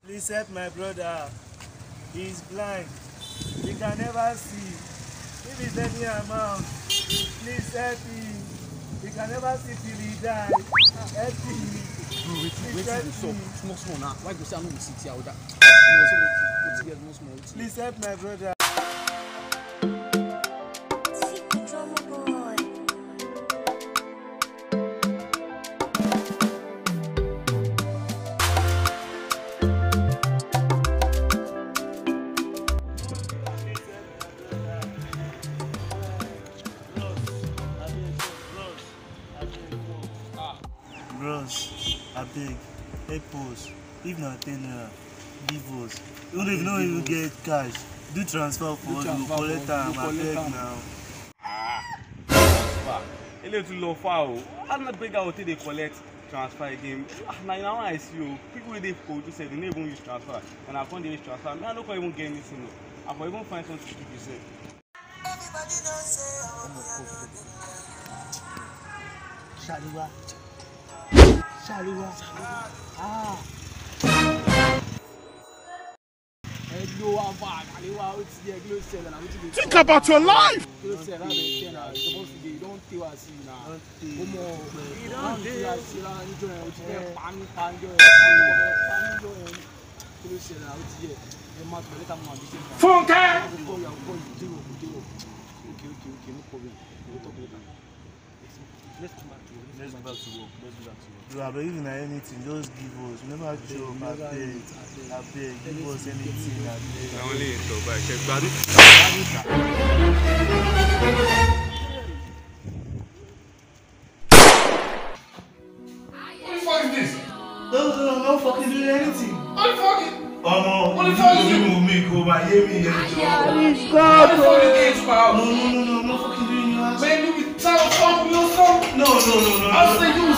Please help my brother. He is blind. He can never see. If it's any amount, please help him. He can never see till he die. Help him. Bro, wait till small now. Why go say I no go sit here with that? Please help my brother. Bros, I beg, help us. If not 10 naira, give us. Even if you don't even get cash, do transfer for us. We'll collect time. I beg now. Transfer. A little low far. I'm not big out till they collect transfer again. Now I see you. People with the code to say they never use transfer. And I can't use transfer. I don't even get anything. I can even find something to say. Everybody don't say Shaliwa. Shaliwa. Ah. Think about your life. Let's go back to work. You are believing in anything, just give us. Never joke, I beg. Give us anything, I beg. Only so bad. Check body. What the fuck is this? No, I'm not fucking doing anything. What the fuck is... What the fuck is it? Me go by hear me. What the fuck is this into my house? No, I'm not fucking doing your house. Man, you be trying to fuck me or something? No. I'll say you